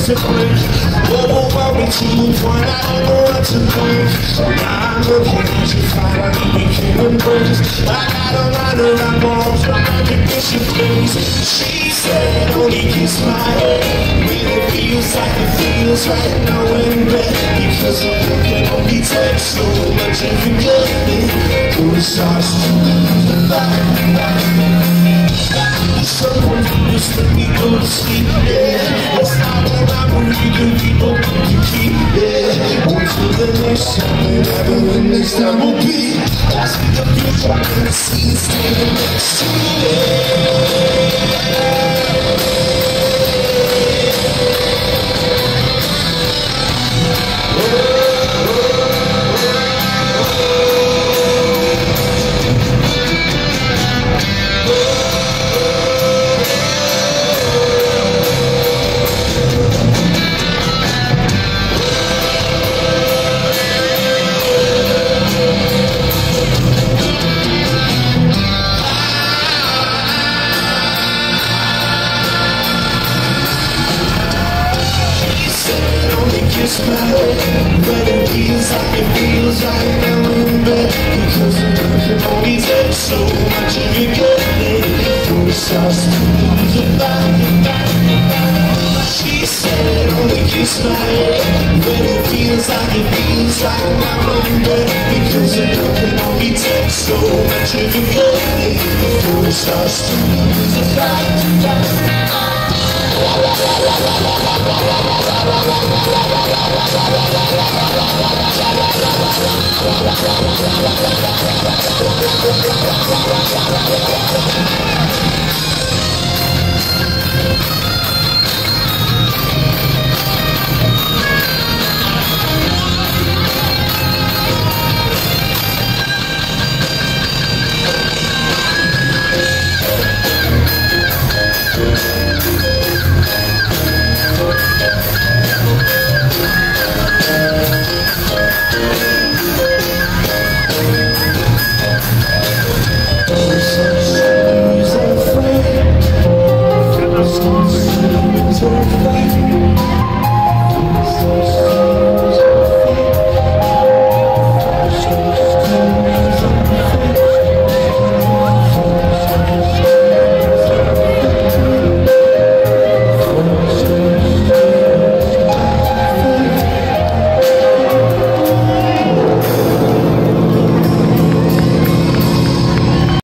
to break. Overwhelm me to a point I don't know what to think. Now I'm looking at you, finally we can embrace. I got a line around balls, I'm like a bishop face. She said, only kiss my head. Really feels like it feels right now in bed. Because I'm looking on me take so much every day. Who starts to lose the fight? Someone just let me go to sleep, yeah. It's not that I'm breathing, people want to keep, yeah. On to the next time, whatever the next time will be. I see the future, I'm gonna see it standing next to me, but it feels right now in bed. Because the love can only take so much of your good day. Before it starts to lose a fight. She said only kiss my head. But it feels right now in bed. Because the love can only take so much of your good day. Before it starts to lose a fight.